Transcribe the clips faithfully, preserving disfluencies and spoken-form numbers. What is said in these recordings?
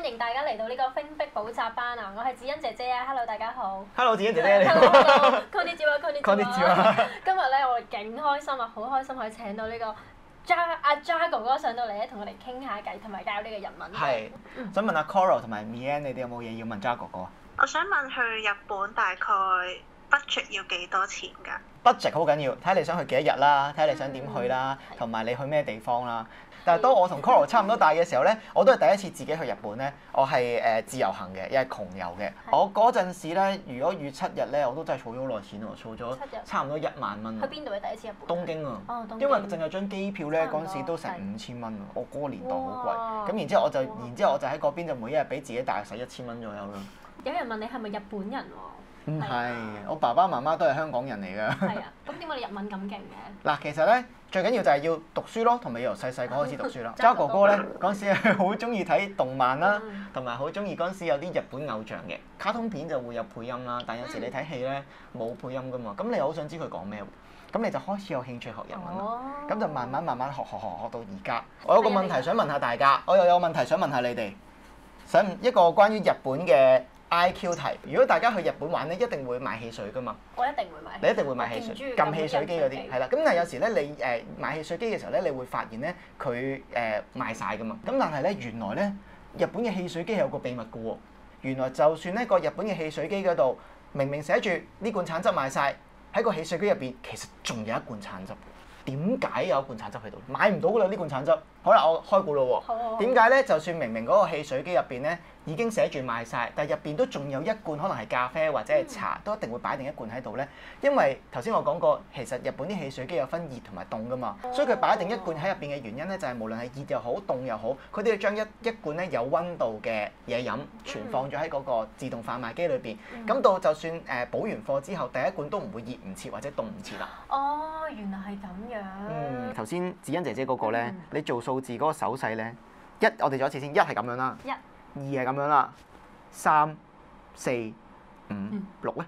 迎大家嚟到呢個冰壁補習班啊！我係子欣姐姐啊 ，Hello 大家好。 Hello 子欣姐姐你好。 Konnichiwa，Konnichiwa。今日咧我哋勁開心啊，好開心可以請到呢個 Ja 阿 Ja 哥哥上到嚟咧，同我哋傾下偈，同埋教呢個日文。 係。想問下 Coral 同埋 Mian， 你哋有冇嘢要問 Ja 哥哥啊？ 我想問去日本大概 budget 要幾多錢㗎？ budget 好緊要，睇下你想去幾多日啦，睇下你想點去啦，同埋你去咩地方啦。但係當我同 Coral 差唔多大嘅時候咧，我都係第一次自己去日本咧。我係誒自由行嘅，又係窮遊嘅。我嗰陣時咧，如果預七日咧，我都真係儲咗好耐錢喎，儲咗差唔多一萬蚊。 去邊度嘅第一次日本？ 東京啊。 哦，東京。 因為淨係張機票咧，嗰陣時都成五千蚊啊！我嗰個年代好貴。咁然之後我就，然之後我就喺嗰邊就每一日俾自己大約使一千蚊左右啦。 有人問你係咪日本人喎？ 唔係，我爸爸媽媽都係香港人嚟㗎。 係啊，咁點解你日文咁勁嘅？ 嗱，其實咧最緊要就係要讀書咯，同埋要由細細個開始讀書啦。Ja 哥哥咧嗰陣時係好中意睇動漫啦，同埋好中意嗰陣時有啲日本偶像嘅卡通片就會有配音啦，但有時你睇戲咧冇配音㗎嘛，咁你又好想知佢講咩喎？咁你就開始有興趣學日文啦，咁就慢慢慢慢學學學學到而家。我有個問題想問下大家，我又有個問題想問下你哋，想一個關於日本嘅I Q 題，如果大家去日本玩咧，一定會買汽水㗎嘛？ 我一定會買。 你一定會買汽水，撳汽水機嗰啲，係啦。咁但係有時咧，你誒買汽水機嘅時候咧，你會發現咧，佢誒賣晒㗎嘛。咁但係咧，原來咧，日本嘅汽水機係有個秘密㗎喎。原來就算呢個日本嘅汽水機嗰度明明寫住呢罐橙汁賣晒，喺個汽水機入邊其實仲有一罐橙汁。點解有一罐橙汁喺度？買唔到㗎啦呢罐橙汁。好啦，我開估咯喎。點解咧？就算明明嗰個汽水機入邊咧已經寫住賣晒，但係入邊都仲有一罐可能係咖啡或者係茶，都一定會擺定一罐喺度咧。因為頭先我講過，其實日本啲汽水機有分熱同埋凍㗎嘛，所以佢擺定一罐喺入邊嘅原因咧，就係無論係熱又好凍又好，佢都要將一一罐咧有溫度嘅嘢飲存放咗喺嗰個自動販賣機裏邊。咁到就算誒補完貨之後，第一罐都唔會熱唔切或者凍唔切啦。 哦，原來係咁樣。 嗯，頭先子欣姐姐嗰個咧，你做數字嗰個手勢咧，一我哋做一次先，一係咁樣啦， 一， 二係咁樣啦，三、四、五、六咧，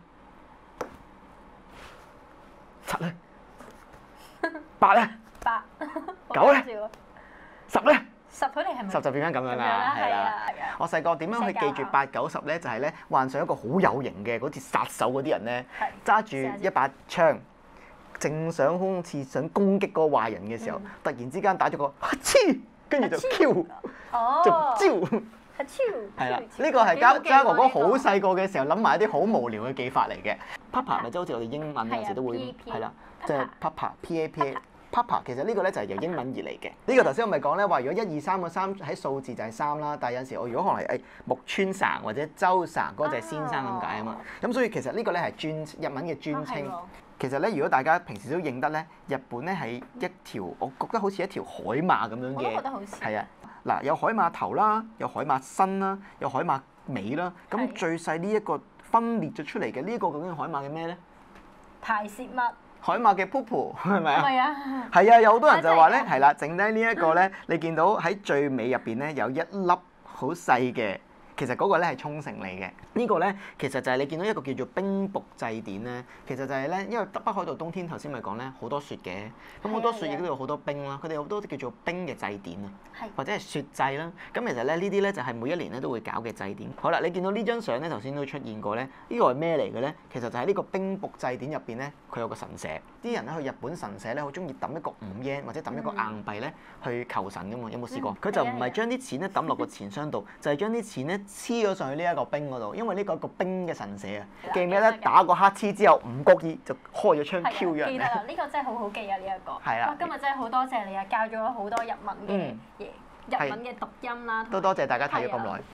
七咧，八咧， 八， 九咧，十咧， 十佢哋係咪？ 十就變翻咁樣啦，係啦。我細個點樣去記住八九十咧？就係咧幻想一個好有型嘅，好似殺手嗰啲人咧，揸住一把槍。正想好似想攻擊嗰個壞人嘅時候，嗯、突然之間打咗個黐，跟住就 Q，就招，係啦。呢個係Ja Ja哥哥好細個嘅時候諗埋一啲好無聊嘅記法嚟嘅。Papa 咪即係好似我哋英文有時都會係啦，即係 Papa P A P A。Papa 其實呢個咧就係由英文而嚟嘅。呢個頭先我咪講咧話，如果一二三個三喺數字就係三啦，但係有陣時我如果可能係誒木村成或者周成嗰個就係先生咁解啊嘛。咁所以其實呢個咧係專日文嘅專稱。其實咧，如果大家平時都認得咧，日本咧係一條，我覺得好似一條海馬咁樣嘅， 我都覺得好似係啊。嗱，有海馬頭啦，有海馬身啦，有海馬尾啦。咁最細呢一個分裂咗出嚟嘅呢一個究竟係海馬嘅咩咧？ 排泄物。 海馬嘅 poop 係咪啊？ 係啊。 係啊，有好多人就話咧，係啦，剩低呢一個咧，你見到喺最尾入邊咧有一粒好細嘅。其實嗰個咧係沖繩嚟嘅，呢個咧其實就係你見到一個叫做冰瀑祭典咧，其實就係咧，因為北海道冬天頭先咪講咧好多雪嘅，咁好多雪亦都有好多冰啦，佢哋好多啲叫做冰嘅祭典啊，或者係雪祭啦，咁其實咧呢啲咧就係每一年咧都會搞嘅祭典。好啦，你見到呢張相咧頭先都出現過咧，呢個係咩嚟嘅咧？其實就喺呢個冰瀑祭典入邊咧，佢有個神社，啲人咧去日本神社咧好中意抌一個五 yen 或者抌一個硬幣咧去求神噶嘛，有冇試過？佢就唔係將啲錢咧抌落個錢箱度，就係將啲錢咧黐咗上去呢一個冰嗰度，因為呢個係一個冰嘅神社啊。記唔記得打個乞嗤之後五角耳就開咗槍 Q 咗人？ 記得啦，呢個真係好好記啊！呢一個。係啊。哇，今日真係好多謝你啊，教咗好多日文嘅嘢，日文嘅讀音啦。 都多謝大家睇咗咁耐。